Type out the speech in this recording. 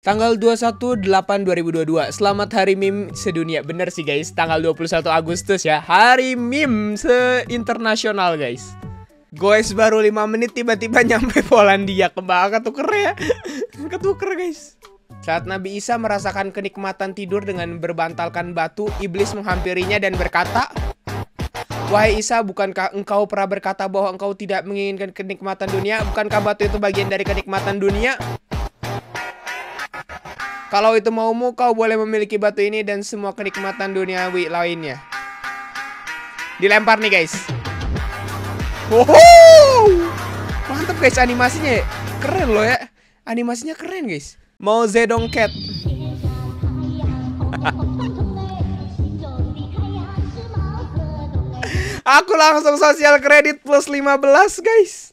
Tanggal 21/8/2022. Selamat Hari Meme Sedunia. Bener sih guys, tanggal 21 Agustus ya. Hari Meme se-internasional guys. Guys, baru 5 menit tiba-tiba nyampe Polandia. Ketuker ya. Ketuker guys. Saat Nabi Isa merasakan kenikmatan tidur dengan berbantalkan batu, iblis menghampirinya dan berkata, "Wahai Isa, bukankah engkau pernah berkata bahwa engkau tidak menginginkan kenikmatan dunia? Bukankah batu itu bagian dari kenikmatan dunia? Kalau itu maumu, kau boleh memiliki batu ini dan semua kenikmatan duniawi lainnya." Dilempar nih guys. Wow, mantap guys animasinya ya. Keren loh ya. Animasinya keren guys. Mao Zedong Cat. Aku langsung sosial kredit plus 15 guys.